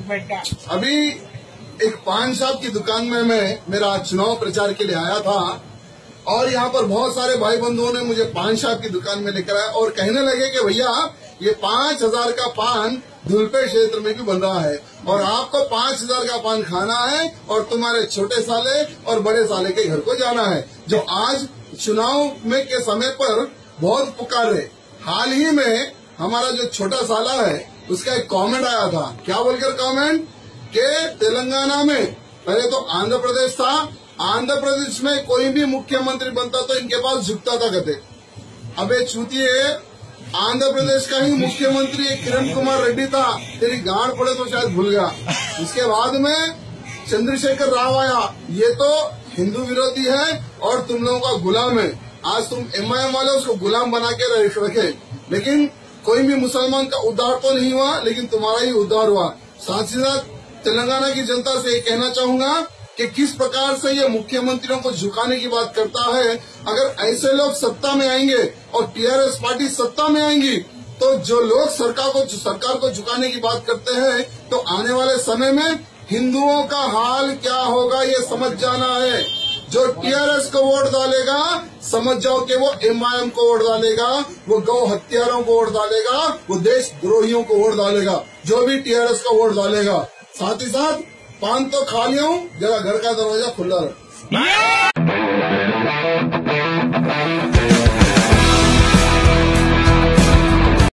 अभी एक पान शॉप की दुकान में मैं मेरा चुनाव प्रचार के लिए आया था और यहाँ पर बहुत सारे भाई बंधुओं ने मुझे पान शॉप की दुकान में लेकर आया और कहने लगे कि भैया ये 5,000 का पान धुलपे क्षेत्र में भी बन रहा है और आपको 5,000 का पान खाना है और तुम्हारे छोटे साले और बड़े साले के घर को जाना है, जो आज चुनाव में के समय पर बहुत पुकार रहे। हाल ही में हमारा जो छोटा साला है उसका एक कमेंट आया था। क्या बोलकर कमेंट के तेलंगाना में पहले तो आंध्र प्रदेश था, आंध्र प्रदेश में कोई भी मुख्यमंत्री बनता तो इनके पास झुकता था कहते। अबे चूतिए, आंध्र प्रदेश का ही मुख्यमंत्री किरण कुमार रेड्डी था, तेरी गांड पड़े तो शायद भूल गया। उसके बाद में चंद्रशेखर राव आया, ये तो हिंदू विरोधी है और तुम लोगों का गुलाम है। आज तुम एमआईएम वाले उसको गुलाम बना के रखे, लेकिन कोई भी मुसलमान का उद्धार तो नहीं हुआ, लेकिन तुम्हारा ही उद्धार हुआ। साथ ही साथ तेलंगाना की जनता से ये कहना चाहूंगा कि किस प्रकार से ये मुख्यमंत्रियों को झुकाने की बात करता है। अगर ऐसे लोग सत्ता में आएंगे और टीआरएस पार्टी सत्ता में आएंगी तो जो लोग सरकार को झुकाने की बात करते हैं तो आने वाले समय में हिंदुओं का हाल क्या होगा ये समझ जाना है। जो टीआरएस को वोट डालेगा समझ जाओ कि वो एमआईएम को वोट डालेगा, वो गौ हत्यारों को वोट डालेगा, वो देशद्रोहियों को वोट डालेगा, जो भी टीआरएस को वोट डालेगा। साथ ही साथ पान तो खा लिया हूँ, जरा घर का दरवाजा खुला रहे।